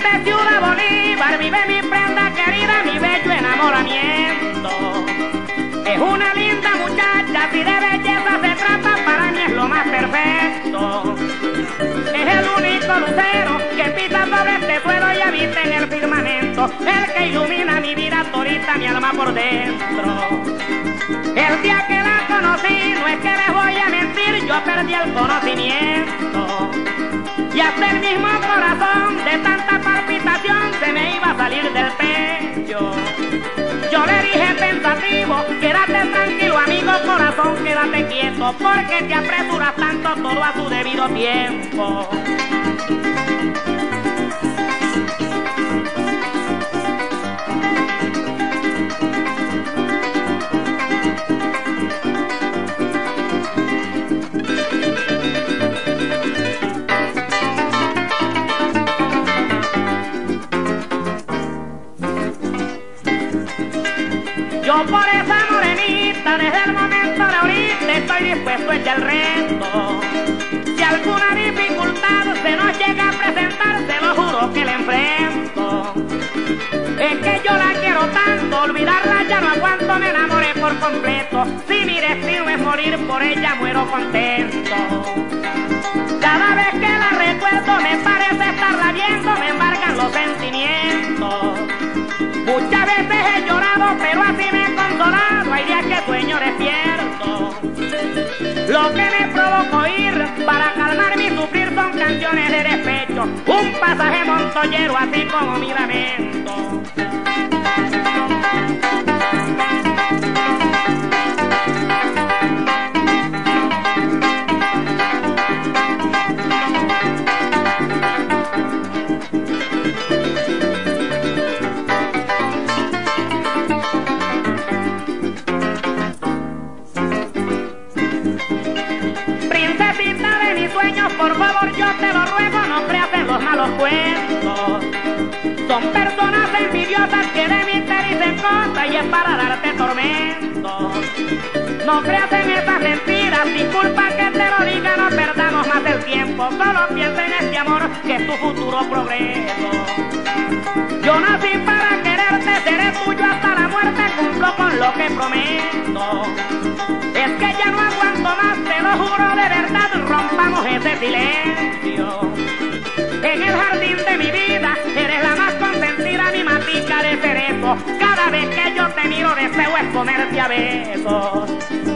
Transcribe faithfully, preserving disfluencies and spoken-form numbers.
de Ciudad Bolívar vive mi prenda querida, mi bello enamoramiento. Es una linda muchacha, si de belleza se trata, para mí es lo más perfecto. Es el único lucero que pisa sobre este suelo y habita en el firmamento, el que ilumina mi vida todita, mi alma por dentro. El día que la conocí, no es que les voy a mentir, yo perdí el conocimiento. Y hasta el mismo corazón, de tanta palpitación, se me iba a salir del pecho. Yo le dije pensativo, quédate tranquilo amigo corazón, quédate quieto, porque te apresuras tanto, todo a su debido tiempo. Yo por esa morenita, desde el momento de ahorita, estoy dispuesto a echar el reto. Si alguna dificultad se nos llega a presentar, se lo juro que la enfrento. Es que yo la quiero tanto, olvidarla ya no aguanto, me enamoré por completo. Si mi destino es morir por ella, muero contento. Cada vez que la recuerdo me parece estarla viendo, me embargan los sentimientos. Muchas veces he llorado, pero así me he consolado, hay días que sueño despierto. Lo que me provoca ir para calmar mi sufrir son canciones de despecho, un pasaje montoyero así como mi lamento. Por favor yo te lo ruego, no creas en los malos cuentos. Son personas envidiosas que de mí te dicen cosas y es para darte tormento. No creas en esas mentiras, disculpa que te lo diga, no perdamos más el tiempo. Solo piensa en este amor que es tu futuro progreso. Yo nací para quererte, seré tuyo hasta la muerte, cumplo con lo que prometo. Es que ya no aguanto más, te lo juro de verdad, rompamos ese silencio. En el jardín de mi vida, eres la más consentida, mi matica de cerezo. Cada vez que yo te miro, deseo es comerte a besos.